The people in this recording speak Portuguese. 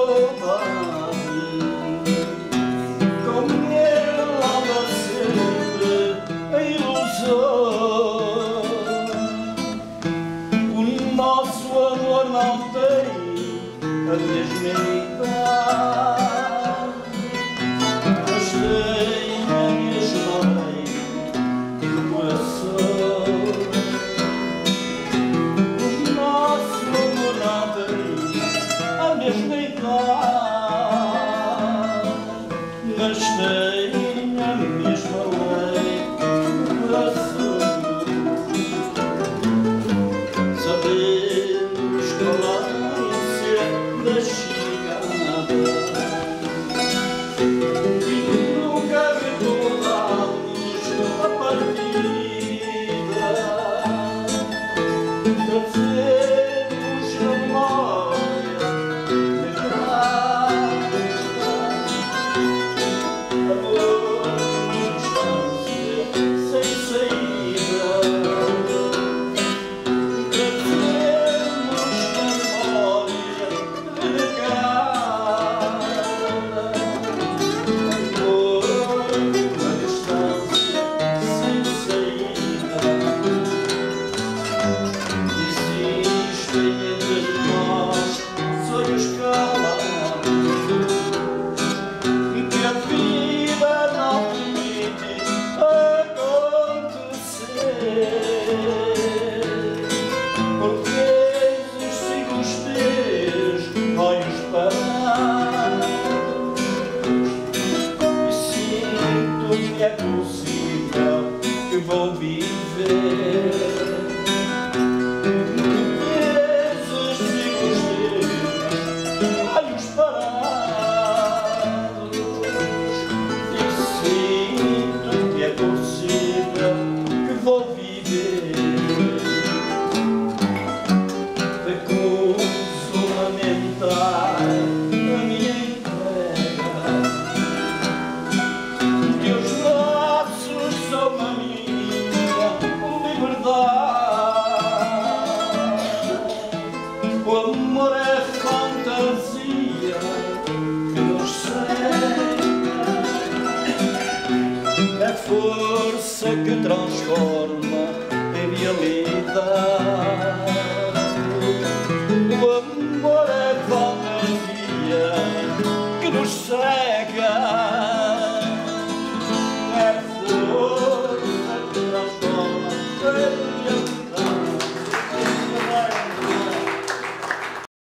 Não tem a mesma idade, mas tem a mesma lei do coração. O nosso amor não tem a mesma idade, mas tem a mesma lei do coração. Sabemos que a valência da chegada e nunca recordamos a partida. Trazemos a memória negrada, amor de distância sem saída. É possível que vou viver. Vezes sigo os teus olhos parados e sinto que é possível que vou viver. Recuso lamentar a minha entrega. Uma minha liberdade. O amor é fantasia que nos cega, é força que transforma em realidade. O amor é fantasia que nos cega,